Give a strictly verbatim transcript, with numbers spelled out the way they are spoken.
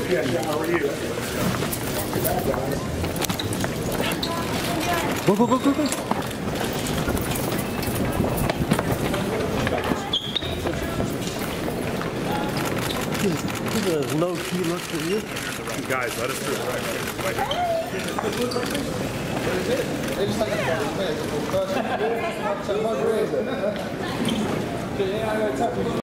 Kesha, how are you? Go, go, go, go, go. This is a low-key look for you. Guys, let us through. Right here. Right here.